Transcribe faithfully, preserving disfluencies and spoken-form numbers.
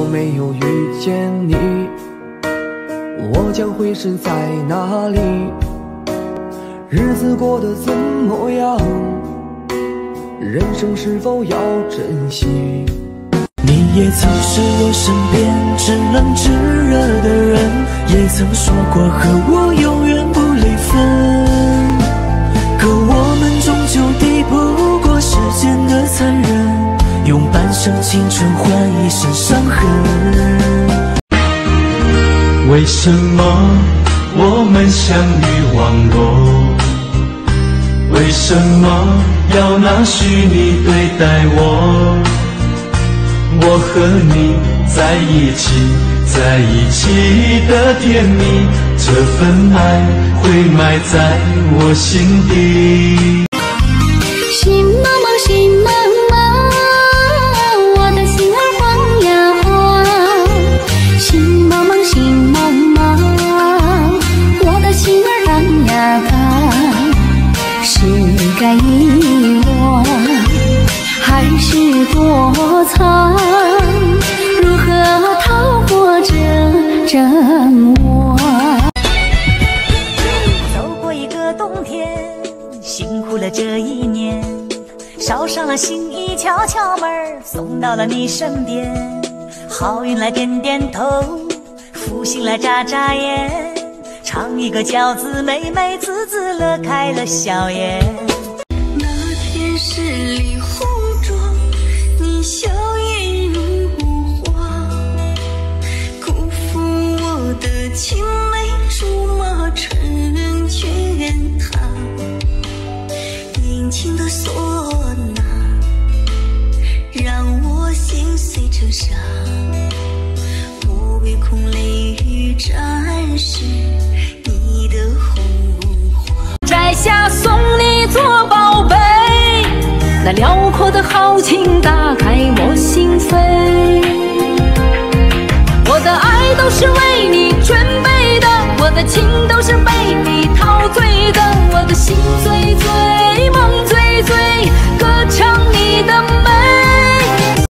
没有遇见你，我将会是在哪里？日子过得怎么样？人生是否要珍惜？ 你也曾是我身边知冷知热的人，也曾说过和我永远不离分。可我们终究抵不过时间的残忍，用半生青春换一生伤痕。 为什么我们相遇网络？为什么要拿虚拟对待我？我和你在一起，在一起的甜蜜，这份爱会埋在我心底。 心茫茫，心茫茫，我的心儿晃呀晃。心茫茫，心茫茫，我的心儿荡呀荡。是该遗忘，还是躲藏？如何逃过这折磨？ 走过一个冬天，辛苦了这一年，捎上了心意，敲敲门送到了你身边。好运来点点头，福星来眨眨眼，尝一个饺子，美美滋滋乐开了笑颜。 那天十里红妆，你笑颜如花，辜负我的青梅竹马成全他。殷勤的唢呐，让我心碎成沙。我唯恐泪雨沾湿你的红花。 摘下送你做宝贝，那辽阔的豪情打开我心扉。我的爱都是为你准备的，我的情都是被你陶醉的，我的心最最